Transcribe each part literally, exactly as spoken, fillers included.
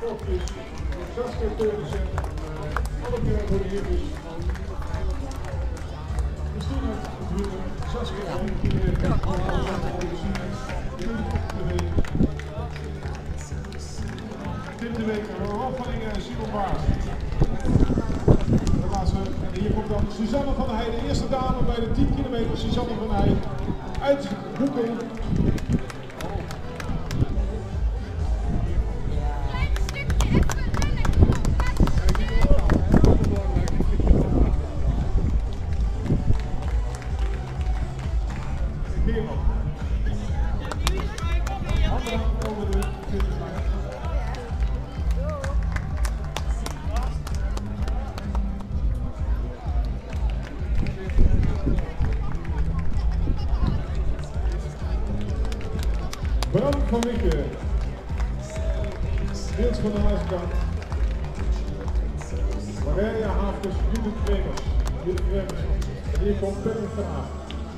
elfjes, Saskia Teunissen, alle keer voor de heertjes. Christina Brugge, Saskia Tim de Week, Rolf van Ingen en Simon Baas. De laatste, en hier komt dan Suzanne van der Heij, de eerste dame bij de tien kilometer. Suzanne van der Heij uit Boekel. Bram van Wikke, Niels van der Huiskant, Maria Haafkes, Judith Kremers, Judith Kremers, en hier komt Patrick van Aert.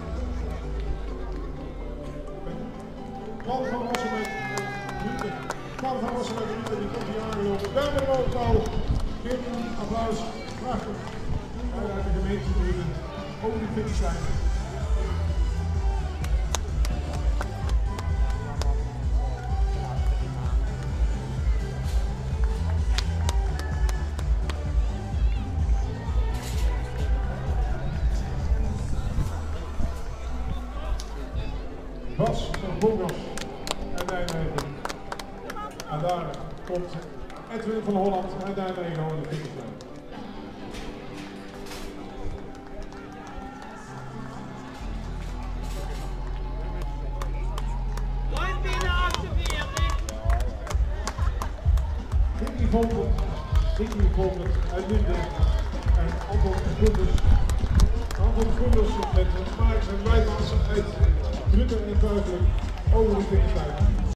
Paul van Rossen met Judith, Paul van Rossen met Judith, die komt hier aangelopen. Duim omhoog nou, geef een applaus, prachtig. Uit de gemeente Judith, ook die finish zijn. Bas van Bongers uit Nijmegen. En daar komt Edwin van Holland uit Nijmegen over de finishlijn. Dickie Volkert, Dickie Volkert uit Linden en Anton Koenders. Anton Koenders met Maarten en Wijtmans uit Druten en Buiten over de finishlijn.